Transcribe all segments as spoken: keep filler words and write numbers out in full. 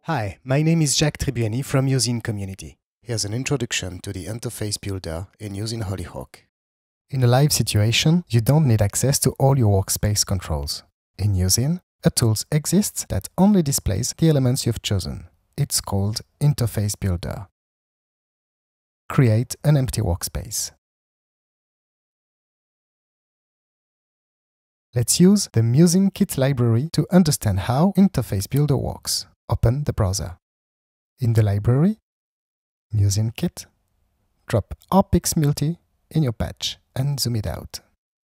Hi, my name is Jacques Tribuani from Usine Community. Here's an introduction to the interface builder in Usine Hollyhock. In a live situation, you don't need access to all your workspace controls. In Usine, a tool exists that only displays the elements you've chosen. It's called Interface Builder. Create an empty workspace. Let's use the MusinKit library to understand how Interface Builder works. Open the browser. In the library, MusinKit, drop Arpix Multi in your patch and zoom it out.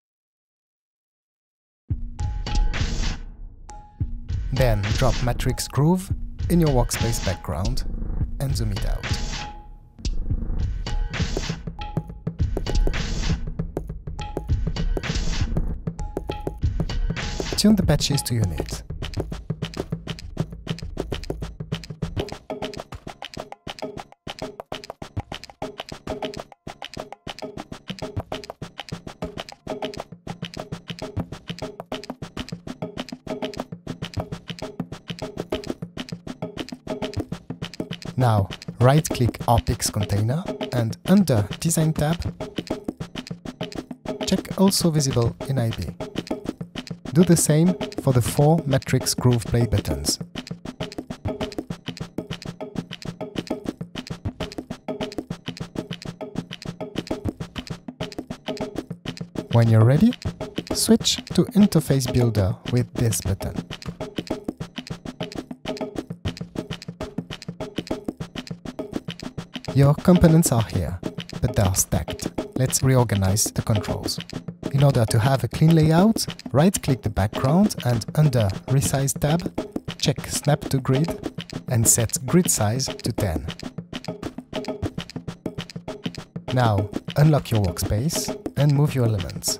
Then drop Matrix Groove in your workspace background and zoom it out. Tune the patches to your needs. Now, right-click Arpix Container and under Design tab, check Also Visible in I B. Do the same for the four Matrix Groove play buttons. When you're ready, switch to Interface Builder with this button. Your components are here, but they are stacked. Let's reorganize the controls. In order to have a clean layout, right-click the background and under Resize tab, check Snap to Grid and set Grid Size to ten. Now, unlock your workspace and move your elements.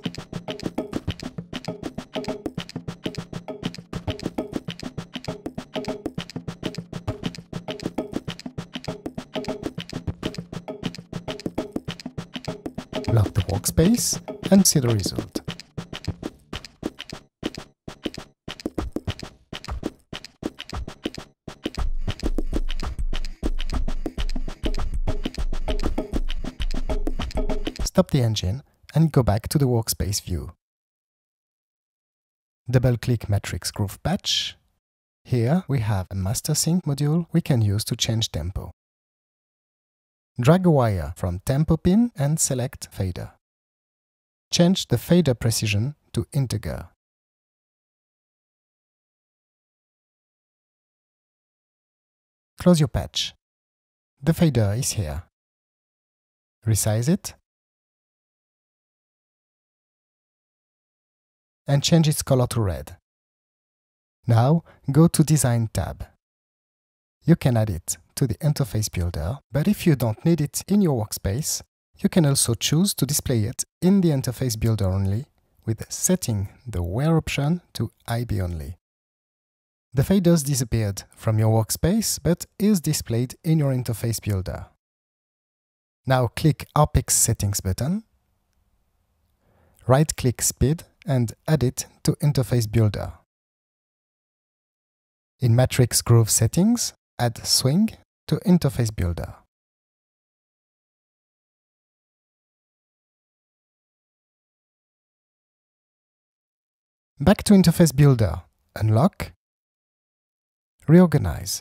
Lock the workspace and see the result. Stop the engine and go back to the workspace view. Double-click Matrix Groove Patch. Here we have a Master Sync module we can use to change tempo. Drag a wire from Tempo pin and select Fader. Change the fader precision to integer. Close your patch. The fader is here. Resize it and change its color to red. Now go to Design tab. You can add it to the Interface Builder, but if you don't need it in your workspace, you can also choose to display it in the Interface Builder only, with setting the Where option to I B only. The faders disappeared from your workspace, but is displayed in your Interface Builder. Now click Arpix Settings button, right-click Speed and add it to Interface Builder. In Matrix Groove Settings, add Swing to Interface Builder. Back to Interface Builder, unlock, reorganize.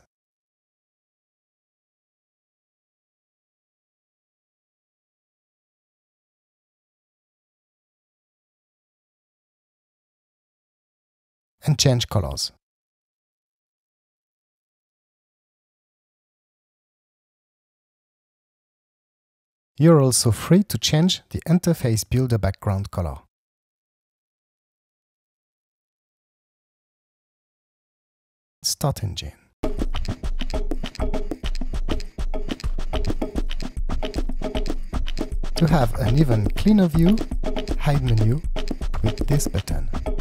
And change colors. You're also free to change the Interface Builder background color. Start engine. To have an even cleaner view, hide menu with this button.